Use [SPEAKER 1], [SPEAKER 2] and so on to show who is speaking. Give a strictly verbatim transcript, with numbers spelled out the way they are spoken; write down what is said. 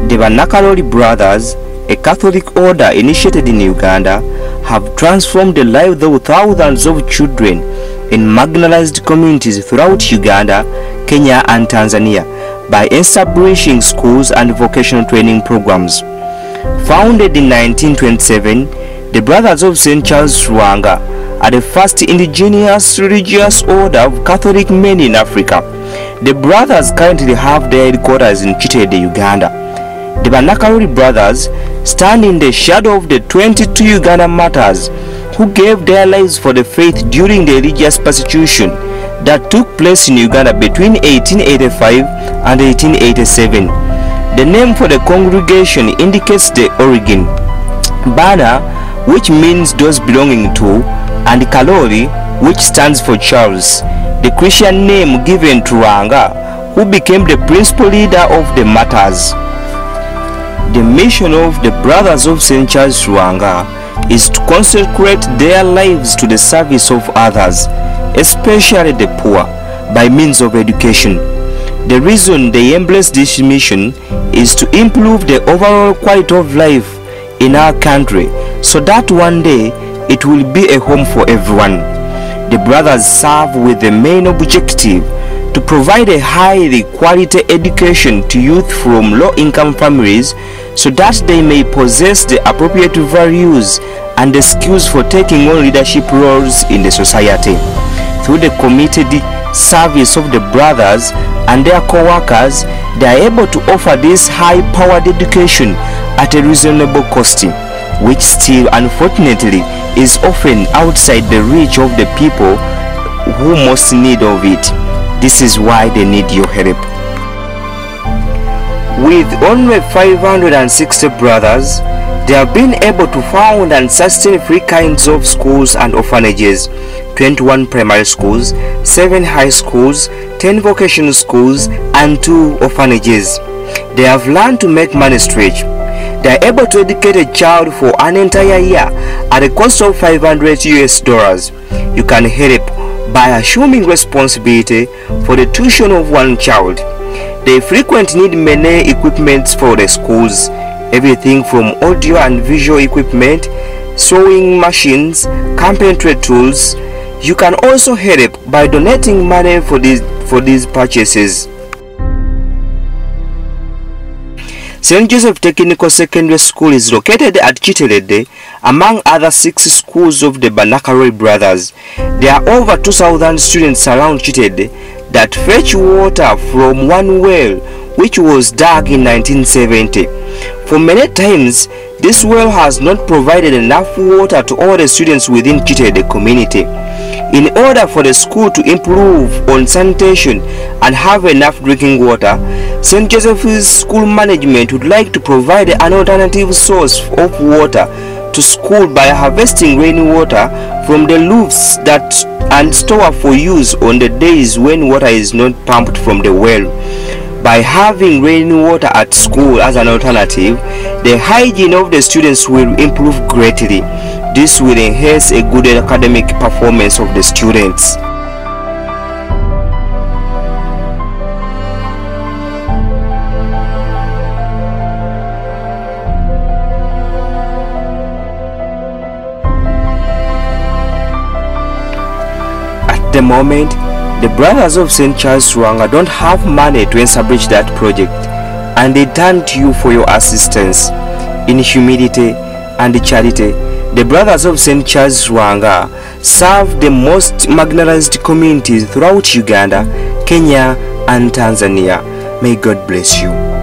[SPEAKER 1] The Banakaroli Brothers, a Catholic order initiated in Uganda, have transformed the lives of thousands of children in marginalized communities throughout Uganda, Kenya and Tanzania by establishing schools and vocational training programs. Founded in nineteen twenty-seven, the Brothers of Saint Charles Lwanga are the first indigenous religious order of Catholic men in Africa. The brothers currently have their headquarters in Kitede, Uganda. The Banakaroli Brothers stand in the shadow of the twenty-two Uganda martyrs who gave their lives for the faith during the religious persecution that took place in Uganda between eighteen eighty-five and eighteen eighty-seven. The name for the congregation indicates the origin. Bana, which means those belonging to, and Kalori, which stands for Charles, the Christian name given to Lwanga, who became the principal leader of the martyrs. The mission of the Brothers of Saint Charles Lwanga is to consecrate their lives to the service of others, especially the poor, by means of education. The reason they embrace this mission is to improve the overall quality of life in our country, so that one day it will be a home for everyone. The brothers serve with the main objective to provide a highly quality education to youth from low-income families so that they may possess the appropriate values and the skills for taking on leadership roles in the society. Through the committed service of the brothers and their co-workers, they are able to offer this high-powered education at a reasonable cost, which still unfortunately is often outside the reach of the people who most need of it. This is why they need your help. With only five hundred sixty brothers, they have been able to found and sustain three kinds of schools and orphanages, twenty-one primary schools, seven high schools, ten vocational schools, and two orphanages. They have learned to make money stretch. They are able to educate a child for an entire year at a cost of five hundred U S dollars. You can help by assuming responsibility for the tuition of one child. They frequently need many equipment for the schools, everything from audio and visual equipment, sewing machines, carpentry tools. You can also help by donating money for these, for these purchases. Saint Joseph Technical Secondary School is located at Kitede, among other six schools of the Banakaroli Brothers. There are over two thousand students around Kitede that fetch water from one well which was dug in nineteen seventy. For many times, this well has not provided enough water to all the students within Kitede community. In order for the school to improve on sanitation and have enough drinking water, Saint Joseph's school management would like to provide an alternative source of water to school by harvesting rainwater from the roofs that and store for use on the days when water is not pumped from the well. By having rainwater at school as an alternative, the hygiene of the students will improve greatly. This will enhance a good academic performance of the students. At the moment, the Brothers of Saint Charles Lwanga don't have money to establish that project, and they turn to you for your assistance. In humility and charity, the Brothers of Saint Charles Lwanga serve the most marginalized communities throughout Uganda, Kenya, and Tanzania. May God bless you.